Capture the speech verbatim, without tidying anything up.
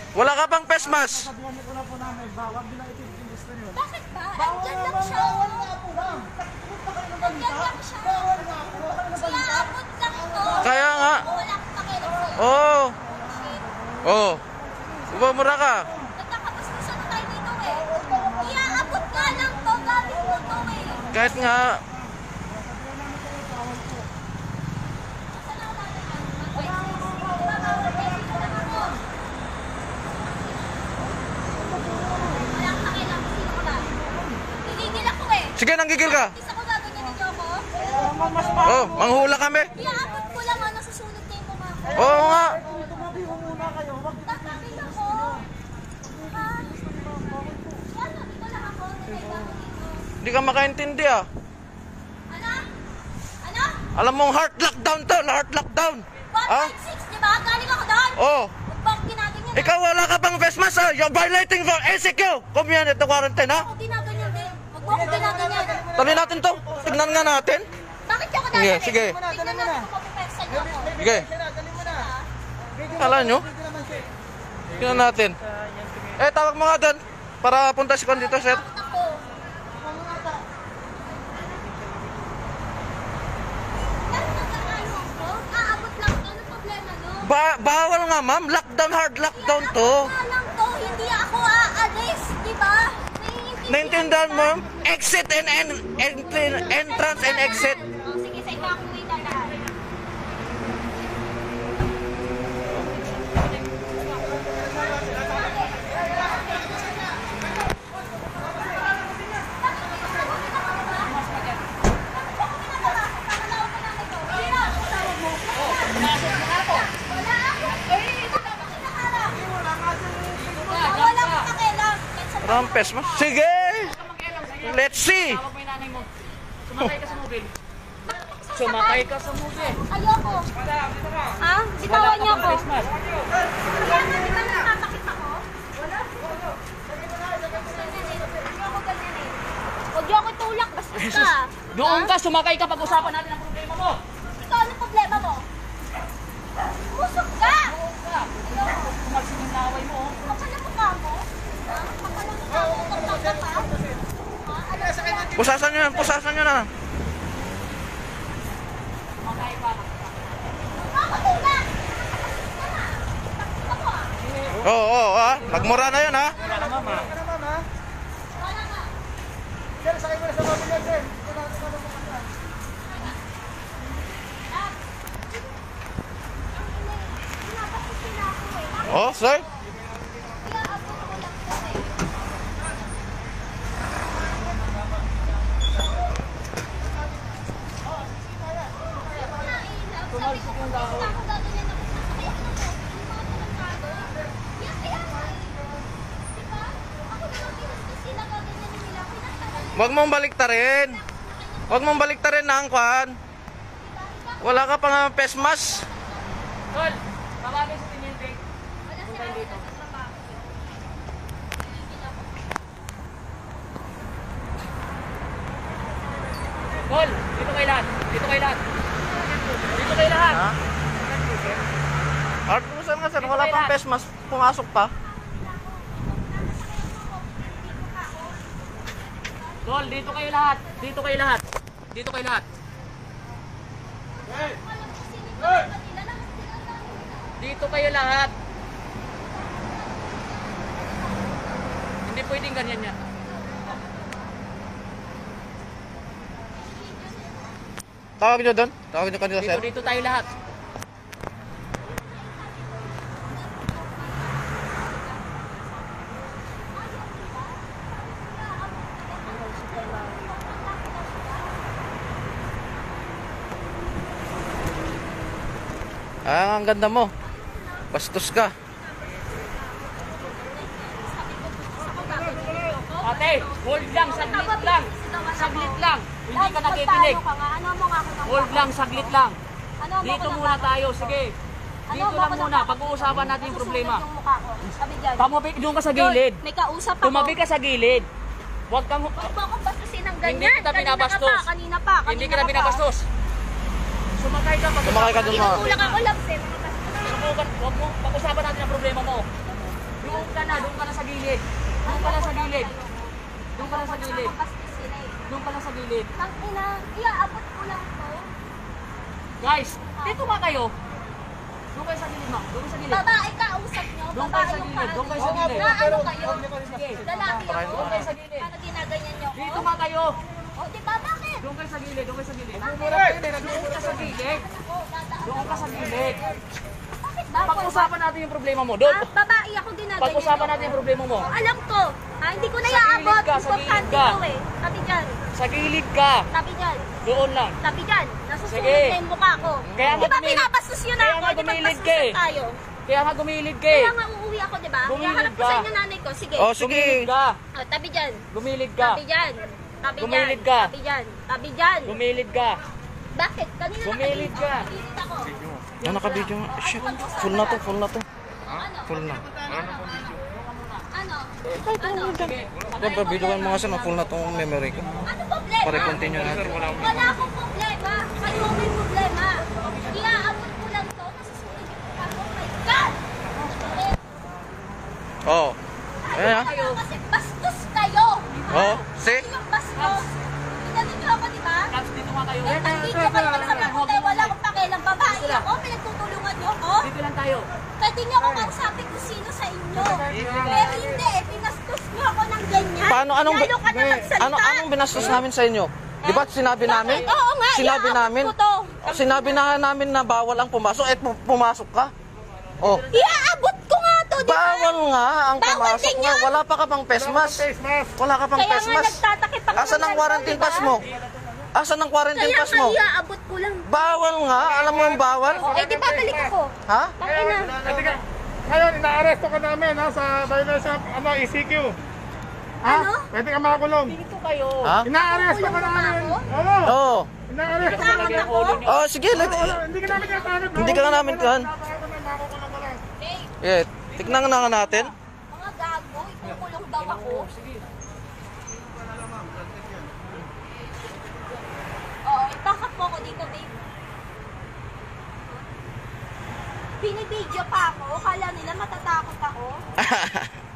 Wala ka pang face mask. Sabihan niyo ko na po namin, bawal din ang itin-industry yun. Bakit ba? Bawal Andyan lang naman, siya. bawal nga po lang. Pupunta kayo ng balita. Andyan lang siya. Bawal nga po, bawal ng balita. Iaabot lang ito. Kaya nga. Wala akong pakialam sa'yo. Oo. Shit. Oh. Bumura ka. Nagkakabaskusan na tayo dito eh. Iaabot nga lang to. Gamit mo to eh. Kahit nga. Sige, nanggigil ka. Isa ko gaganyanin niyo ako. Oh, manghula kami. Iaabot ko lang ano, susunod kayo mo nga ako. Oo nga. Tumabi ko muna kayo. Wag Tatabi ako. Ha? Ano? Ito lang ako. Nagkaiba ko dito. Hindi ka makaintindi ah. Ano? Ano? Alam mong heart lockdown to, heart lockdown. one Ah? five six, di ba? Galing ako doon. Oh. Huwag bang ginaganyan? Ikaw wala ka pang face mask ah. You're violating for A C Q. Community quarantine ha. Huwag ako ginaganyan din. Huwag mo ako ginaganyan. Tali natin to. Tignan nga natin. Bakit ako Sige, dadalhin? sige. Tignan natin kung mapipersa niyo ako. Sige. dali mo na. Kala nyo? Hindi naman siya. Tignan natin. Eh, tawag mo nga doon. Para punta si Kon dito, sir. Bakit ako? Bakit nag-ano ako? Aabot lang ito. Ano problema no? Ba bawal nga, ma'am. Lockdown, hard lockdown to. Kaya lang to, hindi ako aalis, di ba? Naintindihan mo? Exit and, and, and entrance and exit. Oh, sige, sa ikaw ako dadaan. Rampes mo? Sige! Let's see! Tawag mo yung nanay mo. Sumakay ka sa mobil. Sumakay ka sa mobil. Ayoko. Ha? Bitawan niyo ako. Face mask. Kaya nga, di ba natatakit ako? Wala. Ayoko ganyan eh. Huwag niyo ako tulak, bastos ka. Doon ka, sumakay ka pag-usapan natin ang problema mo. Ikaw, ano problema mo? Musok ka! Ayoko. Kumalsin yung laway mo. Makala mukha mo? Ha? Makala mukha mo? Kapag pa? Ha? Alam mo ba? Pusasan nyo yan, pusasan nyo na. Sumakay ka. Ako tulak! Ako ah. Oo, oo, ah. Nagmura na yun, ha? Wala na mama. Ano ma'am ha? Wala nga. Sir, sakay mo na sa mobil yan, sir. Ito na, ito na mo ka. Pinapasok sila ako eh. Oh, sir. Kaya abot ko lang to eh. Kumalsin yung laway. Huwag mong baliktarin. Huwag mong baliktarin na ang kwan. Wala ka pang face mask. Tol, tawagin si Tininding. Punta dito. Tol, dito kay lahat. Dito kay lahat. Dito kay lahat. Ha? Art, saan nga sir? Wala pang face mask. Pumasok pa. Tol, dito kayo lahat. Dito kayo lahat. Dito kayo lahat. Dito kayo lahat. Hindi pwedeng ganyan yan. Tawag nyo doon. Tawag nyo kanila, Dito, sir. dito tayo lahat. Ah, ang ganda mo. Bastos ka. Ate, hold lang, saglit lang. Saglit lang. Hindi ka nakikinig. Ano mo nga ako ng Hold lang, saglit lang. Ano mo Dito ako ng muna tayo, sige. Ano Dito mo lang ako ng muna, baka? pag-uusapan natin yung problema. Susunod yung mukha ko. Sabi dyan. Tumabi, doon ka sa gilid. May kausap ako. Tumabi ka sa gilid. Huwag kang... Huwag mo akong bastusin ng ganyan. Hindi kita Kanina binabastos. ka pa, kanina pa, kanina Hindi kita ka pa. binabastos. Sumakay ka. Sumakay ka doon, mga. Tinutulak ako, labs eh, mga bastos. Subukan, huwag mo, pag-usapan natin ang problema mo. Doon ka na, doon ka na sa gilid. Doon ka na sa gilid. Doon ka na sa gilid. Doon ka na sa gilid. Ang ina, iaabot ko lang to. Guys, dito nga kayo. Doon kayo sa gilid, ma'am. Doon kayo sa gilid. Babae ka, usap nyo. Doon kayo Babae sa yung gilid, doon kayo sa paano. gilid. Na ano kayo? Sige. Lalaki ako. Doon kayo sa gilid. Paano ginaganyan nyo ko? Dito nga kayo. O, di ba? Bakit? Doon kayo sa gilid, doon kayo sa gilid. Hey! Doon ka sa gilid. Ako, dadaan Doon ka sa gilid. Bakit ba? Pag-usapan natin yung problema mo. Doon. Ah, babae ako ginaganyan Pag-usapan nyo natin yung problema mo. ko. Alam ko. Ah, hindi ko na Sa iaabot. gilid ka, sa gilid Importante ka. ko eh. Tabi dyan. Sa gilid ka. Tabi dyan. Doon lang. Tabi dyan. Nasusunod Sige. na yung mukha ko. Kaya Di nga ba gumilid- pinapastos yun kaya ako? nga Di ba gumilid ka eh. pastusan tayo? Kaya nga gumilid ka eh. Kaya nga uuwi ako, di ba? Gumilid Ihaharap ko ka. sa inyo nanay ko. Sige. Oh, sige. Gumilid ka. Oh, tabi dyan. Gumilid ka. Tabi dyan. Tabi dyan. Gumilid ka. Tabi dyan. Tabi dyan. Gumilid ka. Bakit? Kanina Gumilid ka. Gumilid ako. Yan, naka-video nga. Shit, full na to, full na to. Ano? Full na. Ano? Ano? Yan, pa-videoan mo nga sir, full na tong memory ko. Ano problema? Pare, continue natin. Wala akong problema. Kayo ang may problema. Iaabot ko lang to. Nasusunod yung mukha ko. Oh my God! Oh. Ayan ah. Kayo kasi bastos kayo. Oh, see? Kayo yung bastos. Pinali niyo ako, di ba? Caps, dito nga kayo. Eh, nandito kayo naman sa mabuti. Wala akong pakialam. Babae ako. Pinagtutulungan niyo ako. Dito lang tayo. Pwede niyo ako kausapin kung sino sa inyo. Pero hindi eh. Pinastos niyo ako ng ganyan. Paano, anong, Lalo ka na magsalita. ano, anong binastos namin sa inyo? Di ba sinabi namin? Bakit? Oo nga, Sinabi iaabot namin? ko to. Sinabi na namin na bawal ang pumasok, eh pu- pumasok ka. Oh. Iaabot ko nga to, di ba? Bawal nga ang Bawal pumasok din nga. yan. Wala pa ka pang pesmas. Wala ka pang Kaya nga pesmas. nagtatakip ako. Asan ang ng quarantine cellphone, pass di ba? mo? Asan ang quarantine Kaya pass nga mo? iaabot ko lang. Bawal nga. Alam mo yung bawal? Eh, di ba balik ako? Ha? Tangina. Teka, ngayon, inaaresto ka namin ha, sa violation of ano, E C Q. Ha? Ano? Pwede ka makakulong. Dito kayo. Ha? Inaaresto ka Kulong pa namin. ako? Oo. Oo. Inaaresto ka Tama namin. ako? Oh, sige. Let, Wala, hindi ka namin kinatakot. Hindi ka namin kan. Makukulong ka lang. Hey, yeah, tignan na nga natin. mga gago, ikukulong daw ako. Oo, itakap mo ako dito, babe. Binibidyo pa ako. Kala nila matatakot ako.